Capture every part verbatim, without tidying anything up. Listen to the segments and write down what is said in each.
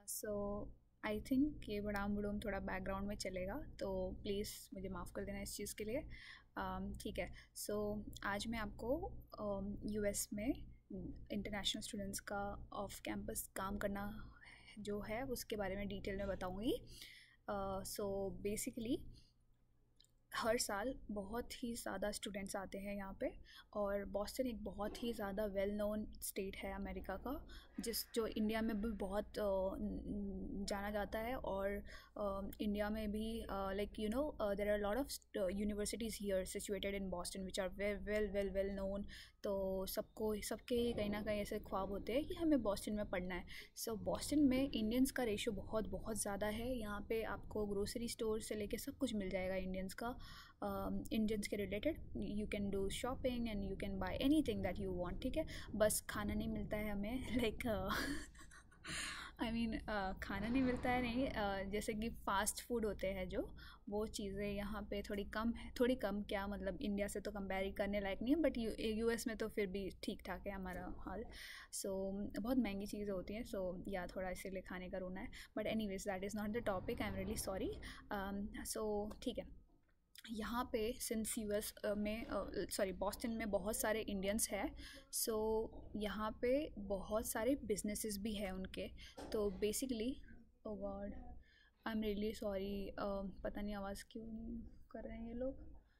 So I think ये बड़ाम बड़ूम थोड़ा background में चलेगा, तो प्लीज़ मुझे माफ़ कर देना इस चीज़ के लिए। um, ठीक है। सो so, आज मैं आपको यूएस um, में इंटरनेशनल स्टूडेंट्स का ऑफ कैंपस काम करना जो है उसके बारे में डिटेल में बताऊंगी। सो बेसिकली हर साल बहुत ही ज़्यादा स्टूडेंट्स आते हैं यहाँ पे, और बॉस्टन एक बहुत ही ज़्यादा वेल नोन स्टेट है अमेरिका का, जिस जो इंडिया में भी बहुत जाना जाता है। और इंडिया में भी like you know there are lot of universities here situated in Boston which are well well well well known. तो सबको सबके कहीं ना कहीं ऐसे ख्वाब होते हैं कि हमें बॉस्टन में पढ़ना है। सो so, बॉस्टन में इंडियंस का रेशो बहुत बहुत ज़्यादा है। यहाँ पे आपको ग्रोसरी स्टोर से लेके सब कुछ मिल जाएगा इंडियंस का, इंडियंस के related. You can do shopping and you can buy anything that you want. ठीक है, बस खाना नहीं मिलता है हमें, लाइक आई मीन खाना नहीं मिलता है नहीं, uh, जैसे कि फ़ास्ट फूड होते हैं जो, वो चीज़ें यहाँ पे थोड़ी कम है। थोड़ी कम क्या, मतलब इंडिया से तो कंपेयर ही करने लायक नहीं है, बट यू यूएस में तो फिर भी ठीक ठाक है हमारा हाल। सो so, बहुत महंगी चीज़ें होती हैं। सो so, या थोड़ा इसीलिए खाने का रोना है, but anyways that is not the topic. I am really sorry. So ठीक है, यहाँ पे सिंस यूएस में सॉरी बॉस्टन में बहुत सारे इंडियंस हैं। सो so, यहाँ पे बहुत सारे बिजनेसेस भी हैं उनके। तो basically oh god I am really sorry, पता नहीं आवाज़ क्यों नहीं कर रहे हैं ये लोग।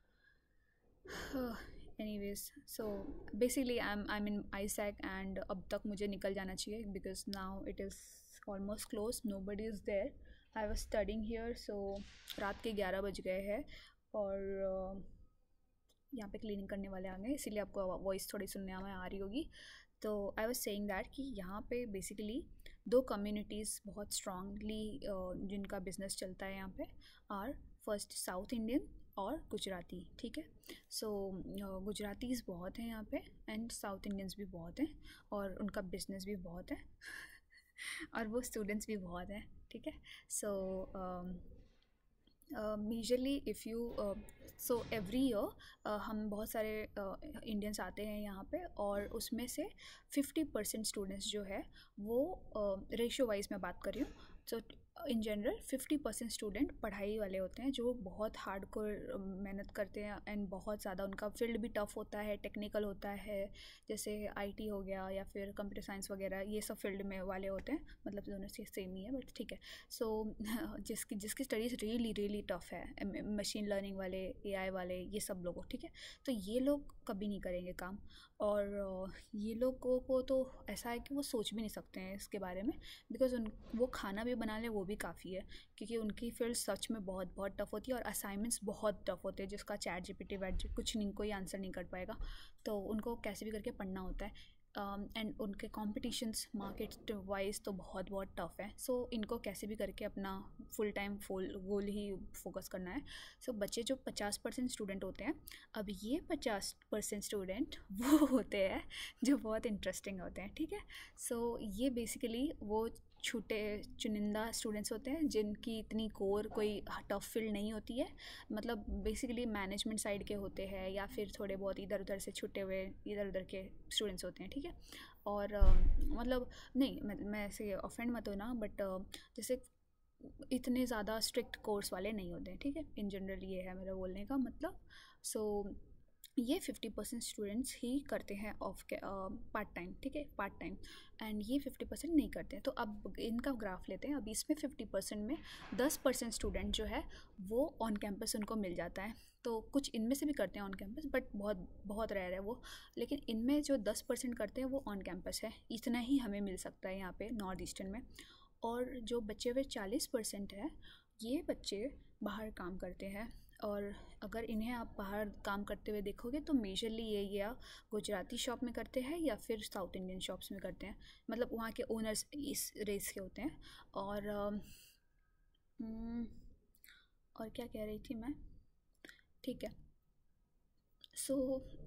Anyways, so basically I am I am in ISEC and अब तक मुझे निकल जाना चाहिए because now it is almost close, nobody is there. I was studying here. So रात के ग्यारह बज गए हैं और यहाँ पे क्लीनिंग करने वाले आ गए, इसीलिए आपको वॉइस थोड़ी सुनने में आ रही होगी। तो आई वाज सेइंग दैट कि यहाँ पे बेसिकली दो कम्युनिटीज़ बहुत स्ट्रांगली जिनका बिजनेस चलता है यहाँ पे आर फर्स्ट साउथ इंडियन और गुजराती। ठीक है, सो so, गुजरातीज़ बहुत हैं यहाँ पे एंड साउथ इंडियंस भी बहुत हैं, और उनका बिजनेस भी बहुत है और वो स्टूडेंट्स भी बहुत हैं। ठीक है, so majorly if you so every year हम बहुत सारे इंडियंस uh, आते हैं यहाँ पे, और उसमें से फिफ्टी परसेंट स्टूडेंट्स जो है वो रेशियो वाइज मैं बात कर रही हूँ। So in general fifty percent student पढ़ाई वाले होते हैं जो बहुत हार्डकोर मेहनत करते हैं एंड बहुत ज़्यादा उनका फील्ड भी टफ होता है, टेक्निकल होता है, जैसे आईटी हो गया या फिर कंप्यूटर साइंस वगैरह, ये सब फील्ड में वाले होते हैं। मतलब दोनों से सेम ही है, बट ठीक है। सो so, जिसकी जिसकी स्टडीज़ रियली रियली टफ है, मशीन लर्निंग वाले, एआई वाले, ये सब लोग। ठीक है, तो ये लोग कभी नहीं करेंगे काम, और ये लोगों को तो ऐसा है कि वो सोच भी नहीं सकते हैं इसके बारे में, बिकॉज उन वो खाना भी बना ले वो भी काफ़ी है, क्योंकि उनकी फील्ड सच में बहुत बहुत टफ होती है और असाइनमेंट्स बहुत टफ होते हैं जिसका चैट जीपीटी वैट कुछ नहीं, कोई आंसर नहीं कर पाएगा। तो उनको कैसे भी करके पढ़ना होता है, एंड um, उनके कॉम्पिटिशन्स मार्केट वाइज तो बहुत बहुत टफ है। सो so, इनको कैसे भी करके अपना फुल टाइम फुल गोल ही फोकस करना है। सो so, बच्चे जो पचास परसेंट स्टूडेंट होते हैं, अब ये पचास परसेंट स्टूडेंट वो होते हैं जो बहुत इंटरेस्टिंग होते हैं। ठीक है, सो so, ये बेसिकली वो छोटे चुनिंदा स्टूडेंट्स होते हैं जिनकी इतनी कोर कोई टफ फील्ड नहीं होती है, मतलब बेसिकली मैनेजमेंट साइड के होते हैं या फिर थोड़े बहुत इधर उधर से छुटे हुए इधर उधर के स्टूडेंट्स होते हैं। ठीक है, और uh, मतलब नहीं मैं, मैं ऐसे ऑफेंड मत हो ना, बट uh, जैसे इतने ज़्यादा स्ट्रिक्ट कोर्स वाले नहीं होते हैं। ठीक है, इन जनरल ये है मेरा बोलने का मतलब। सो so, ये फिफ्टी परसेंट स्टूडेंट्स ही करते हैं ऑफ के पार्ट टाइम। ठीक है, पार्ट टाइम, एंड ये फिफ्टी परसेंट नहीं करते हैं। तो अब इनका ग्राफ लेते हैं। अब इसमें फिफ्टी परसेंट में दस परसेंट स्टूडेंट जो है वो ऑन कैंपस उनको मिल जाता है। तो कुछ इनमें से भी करते हैं ऑन कैंपस, बट बहुत बहुत रेयर है वो, लेकिन इनमें जो दस परसेंट करते हैं वो ऑन कैंपस है। इतना ही हमें मिल सकता है यहाँ पे नॉर्थ ईस्टर्न में। और जो बचे हुए चालीस परसेंट हैं, ये बच्चे बाहर काम करते हैं, और अगर इन्हें आप बाहर काम करते हुए देखोगे तो मेजरली ये या गुजराती शॉप में करते हैं या फिर साउथ इंडियन शॉप्स में करते हैं, मतलब वहाँ के ओनर्स इस रेस के होते हैं। और और क्या कह रही थी मैं, ठीक है। सो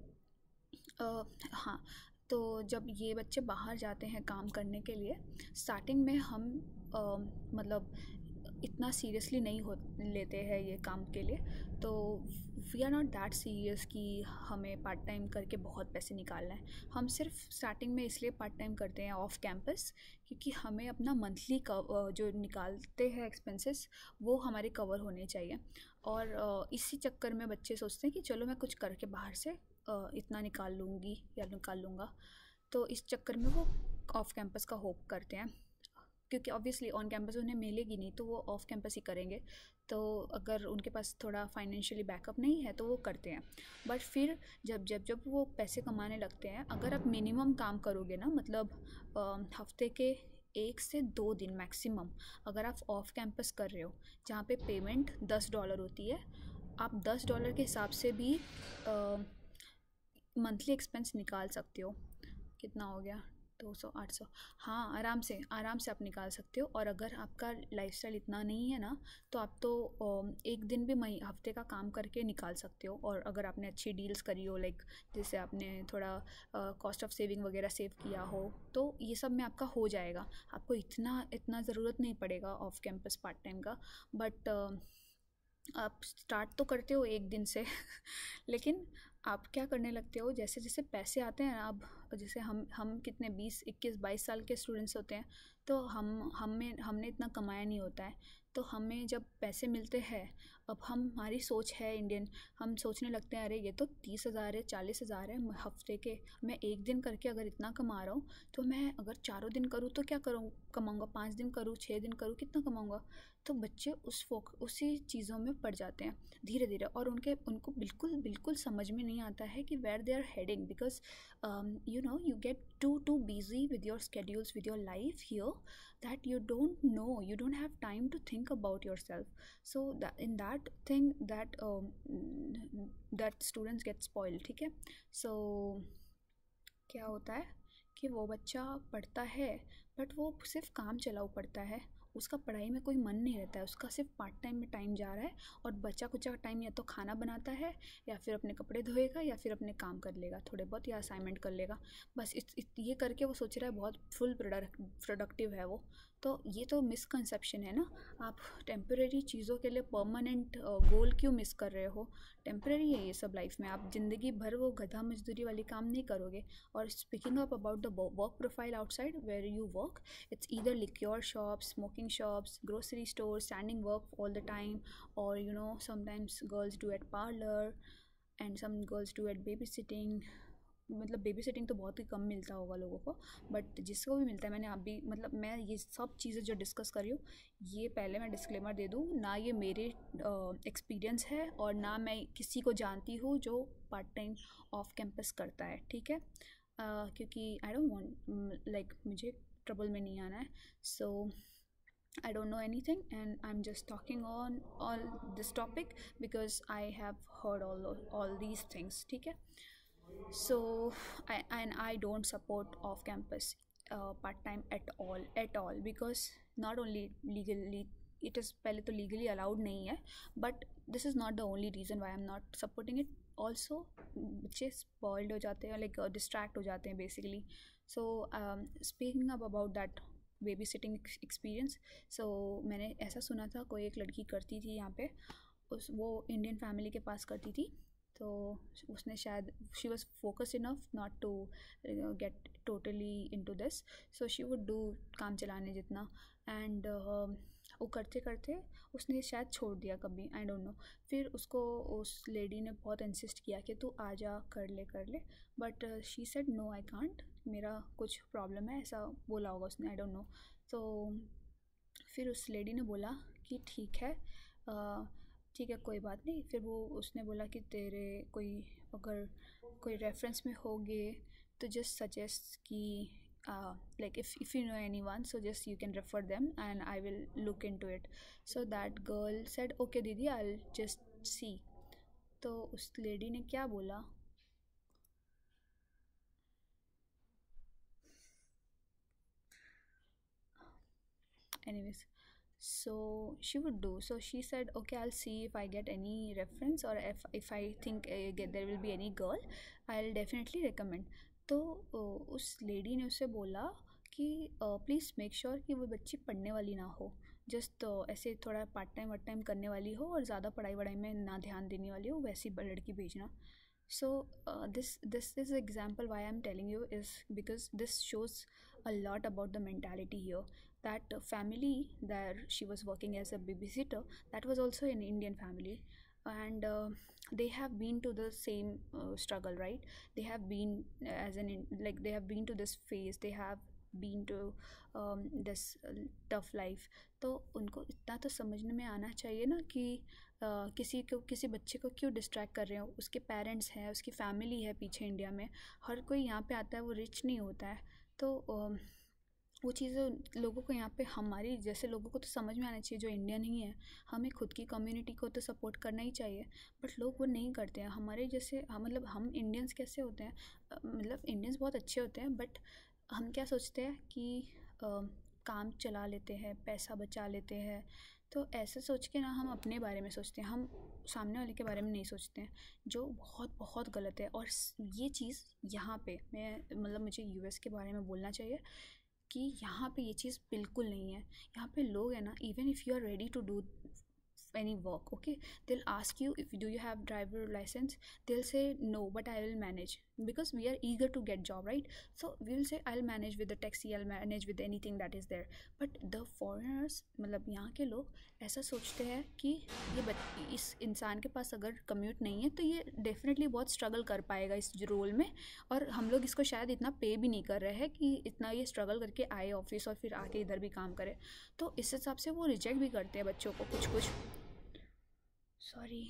हाँ, तो जब ये बच्चे बाहर जाते हैं काम करने के लिए, स्टार्टिंग में हम uh, मतलब इतना सीरियसली नहीं हो लेते हैं ये काम के लिए। तो we are not that serious कि हमें पार्ट टाइम करके बहुत पैसे निकालना है। हम सिर्फ स्टार्टिंग में इसलिए पार्ट टाइम करते हैं ऑफ कैंपस, क्योंकि हमें अपना मंथली जो निकालते हैं एक्सपेंसेस वो हमारे कवर होने चाहिए। और अ, इसी चक्कर में बच्चे सोचते हैं कि चलो मैं कुछ करके बाहर से अ, इतना निकाल लूँगी या निकाल लूँगा। तो इस चक्कर में वो ऑफ कैंपस का होप करते हैं, क्योंकि ऑब्वियसली ऑन कैंपस उन्हें मिलेगी नहीं तो वो ऑफ कैंपस ही करेंगे। तो अगर उनके पास थोड़ा फाइनेंशियली बैकअप नहीं है तो वो करते हैं। बट फिर जब जब जब वो पैसे कमाने लगते हैं, अगर आप मिनिमम काम करोगे ना, मतलब अ, हफ्ते के एक से दो दिन मैक्सिमम अगर आप ऑफ कैंपस कर रहे हो, जहाँ पे पेमेंट दस डॉलर होती है, आप दस डॉलर के हिसाब से भी मंथली एक्सपेंस निकाल सकते हो। कितना हो गया, दो सौ, आठ सौ, हाँ आराम से आराम से आप निकाल सकते हो। और अगर आपका लाइफस्टाइल इतना नहीं है ना, तो आप तो अ, एक दिन भी मही हफ्ते का काम करके निकाल सकते हो। और अगर आपने अच्छी डील्स करी हो, लाइक जैसे आपने थोड़ा कॉस्ट ऑफ सेविंग वगैरह सेव किया हो, तो ये सब में आपका हो जाएगा। आपको इतना इतना ज़रूरत नहीं पड़ेगा ऑफ कैंपस पार्ट टाइम का। बट आप स्टार्ट तो करते हो एक दिन से लेकिन आप क्या करने लगते हो, जैसे जैसे पैसे आते हैं ना, अब जैसे हम हम कितने बीस इक्कीस बाईस साल के स्टूडेंट्स होते हैं, तो हम हमें हमने इतना कमाया नहीं होता है। तो हमें जब पैसे मिलते हैं, अब हम हमारी सोच है इंडियन, हम सोचने लगते हैं अरे ये तो तीस हज़ार है, चालीस हज़ार है हफ्ते के, मैं एक दिन करके अगर इतना कमा रहा हूँ, तो मैं अगर चारों दिन करूँ तो क्या करूँ, कमाऊँगा, पाँच दिन करूँ, छः दिन करूँ, कितना कमाऊँगा। तो बच्चे उस फोक उसी चीज़ों में पड़ जाते हैं धीरे धीरे, और उनके उनको बिल्कुल बिल्कुल समझ में नहीं आता है कि where they are heading, because you know you get too too busy with your schedules, with your life here, that you don't know, you don't have time to think about yourself. So that in that thing that um, that students get spoiled, ठीक है। So क्या होता है कि वो बच्चा पढ़ता है, बट वो सिर्फ काम चलाऊ पढ़ता है, उसका पढ़ाई में कोई मन नहीं रहता है, उसका सिर्फ पार्ट टाइम में टाइम जा रहा है। और बचा कुचा टाइम या तो खाना बनाता है, या फिर अपने कपड़े धोएगा, या फिर अपने काम कर लेगा थोड़े बहुत, या असाइनमेंट कर लेगा। बस इत, इत, ये करके वो सोच रहा है बहुत फुल प्रोडक्टिव है वो। तो ये तो मिसकंसेप्शन है ना। आप टेम्परेरी चीज़ों के लिए परमानेंट गोल क्यों मिस कर रहे हो। टेम्परेरी है ये सब लाइफ में, आप ज़िंदगी भर वो गधा मजदूरी वाली काम नहीं करोगे। और speaking up about the work profile outside where you work, it's either liquor shops, smoking shops, grocery stores, standing work all the time, or you know sometimes girls do at parlor and some girls do at babysitting। मतलब babysitting तो बहुत ही कम मिलता होगा लोगों को, but जिसको भी मिलता है, मैंने अभी मतलब मैं ये सब चीज़ें जो डिस्कस कर रही हूँ, ये पहले मैं डिस्क्लेमर दे दूँ, ना ये मेरे एक्सपीरियंस है और ना मैं किसी को जानती हूँ जो पार्ट टाइम ऑफ कैंपस करता है, ठीक है। uh, क्योंकि आई डोंट वांट, लाइक मुझे ट्रबल में नहीं आना है। सो I don't know anything, and I'm just talking on all this topic because I have heard all all these things, ठीक है। So I and I don't support off campus uh, part time at all at all, because not only legally it is पहले तो legally allowed नहीं है, but this is not the only reason why I'm not supporting it also। बच्चे spoiled हो जाते हैं, like uh, distract हो जाते हैं basically। So um, speaking up about that babysitting experience, so मैंने ऐसा सुना था कोई एक लड़की करती थी यहाँ पे, उस वो इंडियन फैमिली के पास करती थी। तो उसने शायद she was focus enough not to get totally into this, so she would do काम चलाने जितना, एंड uh, वो करते करते उसने शायद छोड़ दिया कभी, आई डोंट नो। फिर उसको उस लेडी ने बहुत इंसिस्ट किया कि तू आ जा, कर ले कर ले, but she said no I can't, मेरा कुछ प्रॉब्लम है, ऐसा बोला होगा उसने, आई डोंट नो। तो फिर उस लेडी ने बोला कि ठीक है, ठीक है कोई बात नहीं। फिर वो उसने बोला कि तेरे कोई अगर कोई रेफरेंस में होगे तो जस्ट सजेस्ट कि uh, like if, if you know anyone, so just you can refer them and I will look into it। So that girl said okay दीदी, I'll just see। तो उस लेडी ने क्या बोला, anyways, so she would do, so she said okay I'll see if I get any reference, or if if I think uh, get, there will be any girl, I'll definitely recommend। तो उस lady ने उसे बोला कि please make sure कि वो बच्ची पढ़ने वाली ना हो, जस्ट ऐसे थोड़ा पार्ट टाइम वार्ट टाइम करने वाली हो और ज़्यादा पढ़ाई वढ़ाई में ना ध्यान देने वाली हो, वैसी लड़की भेजना. So uh, this this is example why I'm telling you is because this shows a lot about the mentality here. That uh, family that she was working as a babysitter, that was also an Indian family, and uh, they have been to the same uh, struggle, right? They have been uh, as an in, like they have been to this phase. They have been to um, this uh, tough life. तो उनको इतना तो समझने में आना चाहिए ना कि Uh, किसी को किसी बच्चे को क्यों डिस्ट्रैक्ट कर रहे हो. उसके पेरेंट्स हैं, उसकी फैमिली है पीछे. इंडिया में हर कोई यहाँ पे आता है, वो रिच नहीं होता है. तो uh, वो चीज़ें लोगों को यहाँ पे, हमारी जैसे लोगों को तो समझ में आना चाहिए जो इंडियन ही है. हमें खुद की कम्युनिटी को तो सपोर्ट करना ही चाहिए, बट लोग वो नहीं करते हैं. हमारे जैसे हम मतलब हम इंडियंस कैसे होते हैं, मतलब इंडियंस बहुत अच्छे होते हैं, बट हम क्या सोचते हैं कि uh, काम चला लेते हैं, पैसा बचा लेते हैं. तो ऐसे सोच के ना हम अपने बारे में सोचते हैं, हम सामने वाले के बारे में नहीं सोचते हैं, जो बहुत बहुत गलत है. और ये चीज़ यहाँ पे मैं मतलब मुझे यूएस के बारे में बोलना चाहिए कि यहाँ पे ये चीज़ बिल्कुल नहीं है. यहाँ पे लोग हैं ना, even if you are ready to do any work, okay, they'll ask you if do you have driver license. They'll say no, but I will manage, because we are eager to get job, right? So we will say I'll manage with the taxi, I'll manage with anything that is there. But the foreigners, मतलब यहाँ के लोग ऐसा सोचते हैं कि ये बच इस इंसान के पास अगर कम्यूट नहीं है तो ये डेफिनेटली बहुत स्ट्रगल कर पाएगा इस रोल में, और हम लोग इसको शायद इतना पे भी नहीं कर रहे हैं कि इतना ये स्ट्रगल करके आए ऑफिस और फिर आके इधर भी काम करे. तो इस हिसाब से वो रिजेक्ट भी करते हैं बच्चों को कुछ कुछ. Sorry.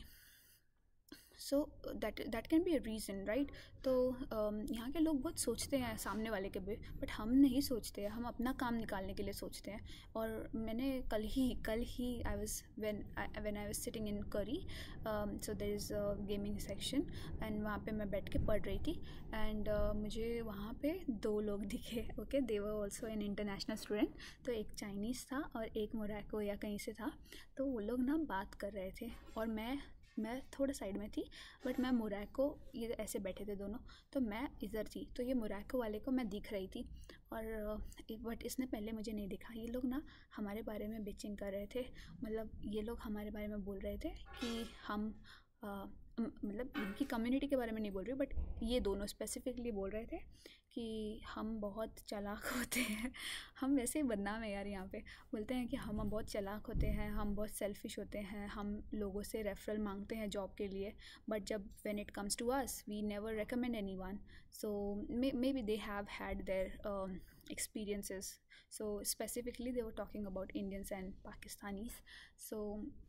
So that that can be a reason, right. तो um, यहाँ के लोग बहुत सोचते हैं सामने वाले के भी, बट हम नहीं सोचते हैं. हम अपना काम निकालने के लिए सोचते हैं. और मैंने कल ही कल ही I was when when I was sitting in curry, so there is a gaming section, and वहाँ पे मैं बैठ के पढ़ रही थी. एंड uh, मुझे वहाँ पे दो लोग दिखे. Okay, they were also an international student. तो एक चाइनीज़ था और एक मोरक्को या कहीं से था. तो वो लोग ना बात कर रहे थे और मैं मैं थोड़ा साइड में थी, बट मैं मोरक्को, ये ऐसे बैठे थे दोनों, तो मैं इधर थी. तो ये मोरक्को वाले को मैं दिख रही थी, और बट इसने पहले मुझे नहीं देखा. ये लोग ना हमारे बारे में बिचिंग कर रहे थे. मतलब ये लोग हमारे बारे में बोल रहे थे कि हम आ, मतलब इनकी कम्युनिटी के बारे में नहीं बोल रही, बट ये दोनों स्पेसिफिकली बोल रहे थे कि हम बहुत चालाक होते हैं. हम वैसे ही बदनाम है यार यहाँ पे. बोलते हैं कि हम बहुत चालाक होते हैं, हम बहुत सेल्फिश होते हैं, हम लोगों से रेफरल मांगते हैं जॉब के लिए, बट जब when it comes to us we never recommend anyone. So maybe they have had their experiences. So specifically they were talking about Indians and Pakistanis. So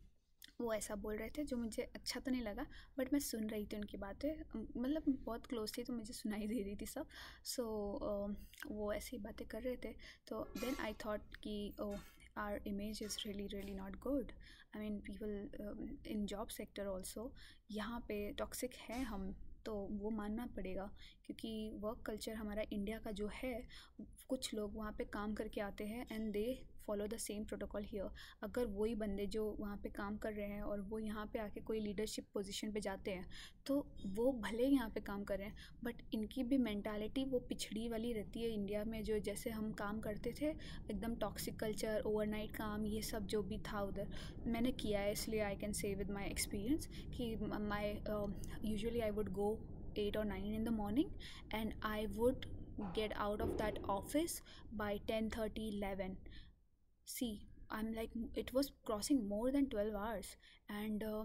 वो ऐसा बोल रहे थे जो मुझे अच्छा तो नहीं लगा, बट मैं सुन रही थी उनकी बातें. मतलब बहुत क्लोज थी तो मुझे सुनाई दे रही थी सब. सो so, uh, वो ऐसी बातें कर रहे थे. तो देन आई थॉट कि oh our image is really really not good. I mean people in job sector also यहाँ पे टॉक्सिक है हम, तो वो मानना पड़ेगा, क्योंकि वर्क कल्चर हमारा इंडिया का जो है, कुछ लोग वहाँ पे काम करके आते हैं and they follow the same protocol here. अगर वही बंदे जो वहाँ पे काम कर रहे हैं और वो यहाँ पे आके कोई लीडरशिप पोजीशन पे जाते हैं, तो वो भले यहाँ पे काम कर रहे हैं, बट इनकी भी मेंटालिटी वो पिछड़ी वाली रहती है इंडिया में. जो जैसे हम काम करते थे, एकदम टॉक्सिक कल्चर, ओवरनाइट काम, ये सब जो भी था उधर मैंने किया है, इसलिए I can say with my experience कि my usually I would go eight or nine in the morning, and I would get out of that office by ten thirty eleven. See, I'm like, it was crossing more than twelve hours, and uh,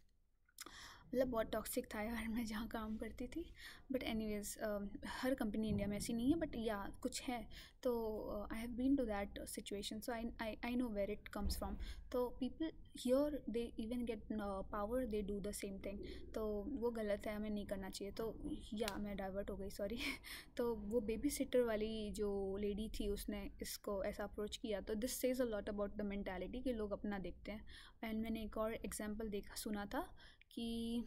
मतलब बहुत toxic था यार मैं जहाँ काम करती थी. But anyways हर कंपनी इंडिया में ऐसी नहीं है, बट या कुछ है. तो I have been to that situation, so I I I know where it comes from. तो people here they even get power, they do the same thing. तो वो गलत है, हमें नहीं करना चाहिए. तो या मैं डाइवर्ट हो गई, सॉरी. तो वो बेबी सिटर वाली जो लेडी थी उसने इसको ऐसा अप्रोच किया. तो this says a lot about the mentality कि लोग अपना देखते हैं. एंड मैंने एक और एग्जाम्पल देखा सुना था कि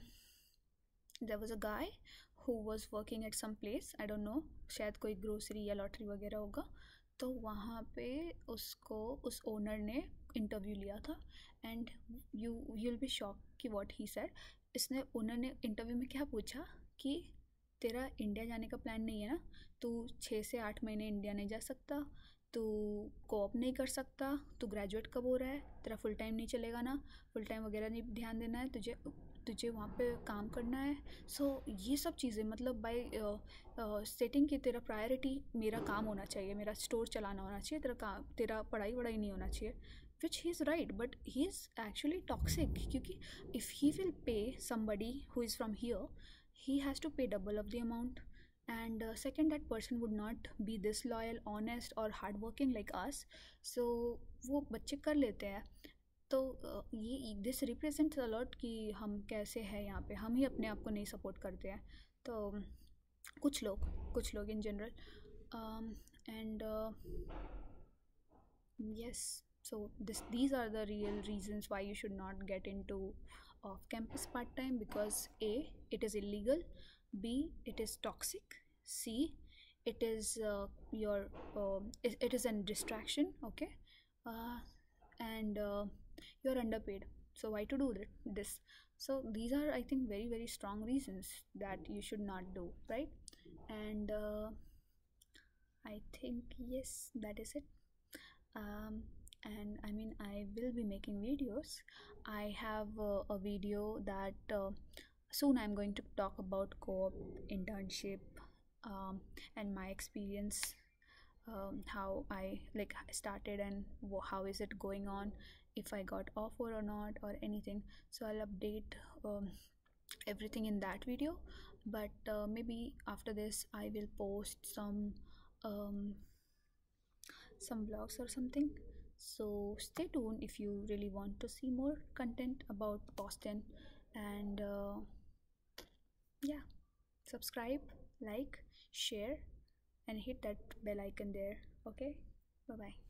there was a guy who was working at some place, I don't know, शायद कोई ग्रोसरी या लॉटरी वगैरह होगा. तो वहाँ पे उसको उस ओनर ने इंटरव्यू लिया था. And you you will be shock कि व्हाट ही सेड. इसने ओनर ने इंटरव्यू में क्या पूछा कि तेरा इंडिया जाने का प्लान नहीं है ना, तू छः से आठ महीने इंडिया नहीं जा सकता, तू कोऑप नहीं कर सकता, तू ग्रेजुएट कब हो रहा है, तेरा फुल टाइम नहीं चलेगा ना, फुल टाइम वगैरह नहीं ध्यान देना है तुझे, तुझे वहाँ पे काम करना है। सो so, ये सब चीज़ें मतलब बाय सेटिंग कि तेरा प्रायोरिटी मेरा काम होना चाहिए, मेरा स्टोर चलाना होना चाहिए, तेरा काम तेरा पढ़ाई वढ़ाई नहीं होना चाहिए, which he is right but he is actually toxic, क्योंकि if he will pay somebody who is from here, he has to pay double of the amount. And uh, second, that person would not be this loyal, honest or hardworking like us. So वो बच्चे कर लेते हैं। तो uh, ये this represents allot कि हम कैसे हैं यहाँ पे, हम ही अपने आप को नहीं सपोर्ट करते हैं। तो कुछ लोग कुछ लोग in general and yes, so this these are the real reasons why you should not get into off campus part time, because a, it is illegal, b, it is toxic, c, it is uh, your uh, it, it is a distraction, okay, uh, and uh, you're underpaid, so why to do that, this. So these are, I think, very very strong reasons that you should not do, right? And uh, I think yes, that is it. um, and I mean, I will be making videos. I have uh, a video that uh, soon I'm going to talk about co-op, internship, um, and my experience, um, how I like started and how is it going on, if I got offer or not or anything. So I'll update um, everything in that video. But uh, maybe after this I will post some um, some vlogs or something. So stay tuned if you really want to see more content about Boston. And uh, yeah, subscribe, like, share, and hit that bell icon there. Okay, bye bye.